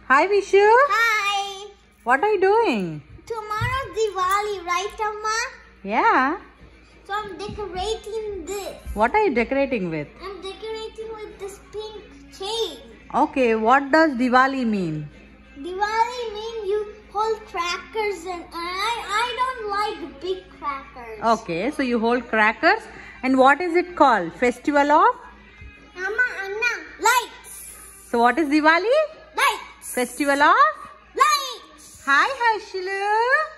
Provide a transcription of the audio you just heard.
Hi Vishu. Hi. What are you doing? Tomorrow's Diwali, right, Amma? Yeah. So I'm decorating this. What are you decorating with? I'm decorating with this pink chain. Okay, what does Diwali mean? Diwali means you hold crackers and I don't like big crackers. Okay, so you hold crackers. And what is it called? Festival of? Anna, lights. So what is Diwali? Lights. Festival of? Lights. Hi Harshilu.